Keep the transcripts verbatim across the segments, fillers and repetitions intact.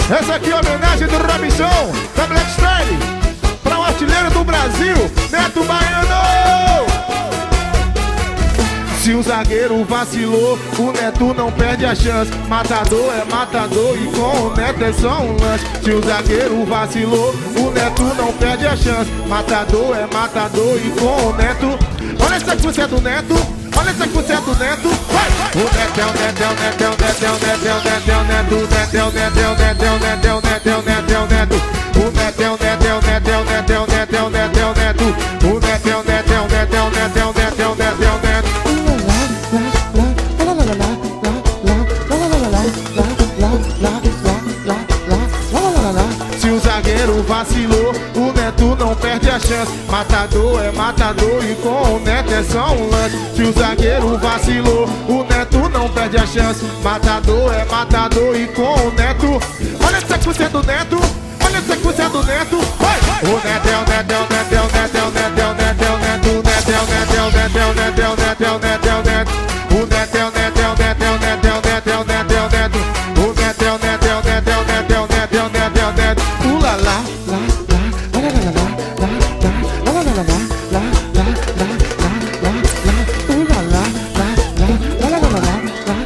Essa aqui é a homenagem do Robinson, da Black Style, para o artilheiro do Brasil, Neto Baiano. Se o zagueiro vacilou, o Neto não perde a chance. Matador é matador e com o Neto é só um lance. Se o zagueiro vacilou, o Neto não perde a chance. Matador é matador e com o Neto. Olha essa sequência do Neto, olha essa sequência do Neto. Vai! O Neto é o Neto, é o Neto, é o Neto, é o Neto, é o Neto, é o Neto, o Neto é o Neto, é o Neto, é o Neto, é o Neto, é o Neto, é o Neto. O Neto é o Neto, é o Neto, é o Neto, é o Neto, é o Neto, é o Neto. O Neto é o Neto, é o Neto, é o Neto, é o Neto, é o Neto, é o Neto. Se o zagueiro vacilou, o Neto não perde a chance. Matador é matador e com o Neto é só um lance. Se o zagueiro vacilou, o Neto não perde a chance. Matador é matador e com o Neto. Olha a sequência do Neto, olha a sequência do Neto. Vai! O Neto é o Neto, é o Neto, é o Neto, é o Neto, é o Neto, é o Neto. O Neto é o Neto, é o Neto, é o Neto, é o Neto, é o Neto, é o Neto. O Neto é o Neto, é o Neto, é o Neto, é o Neto, é o Neto, é o Neto. O Neto é o Neto, é o Neto, é o Neto, é o Neto, é o Neto, é o Neto. Uh lá lá, lá, lá, lá, lá, lá, lá, lá, lá, lá, lá, lá, lá, lá, lá, lá, lá, uh lá lá, lá, lá, lá, lá, lá, lá,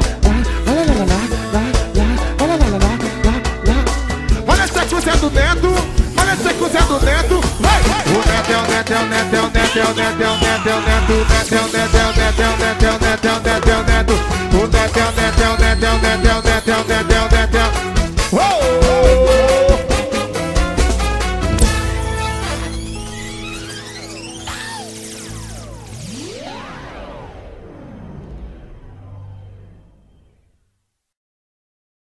olha a sequência do Neto, olha a sequência do Neto. Vai! O Neto é o Neto, é o Neto, é o Neto, é o Neto, é o Neto, é o Neto. O Neto é o Neto, é o Neto, é o Neto, é o Neto, é o Neto, é o Neto. O Neto é o Neto, é o Neto, é o Neto, é o Neto, é o Neto, é o Neto.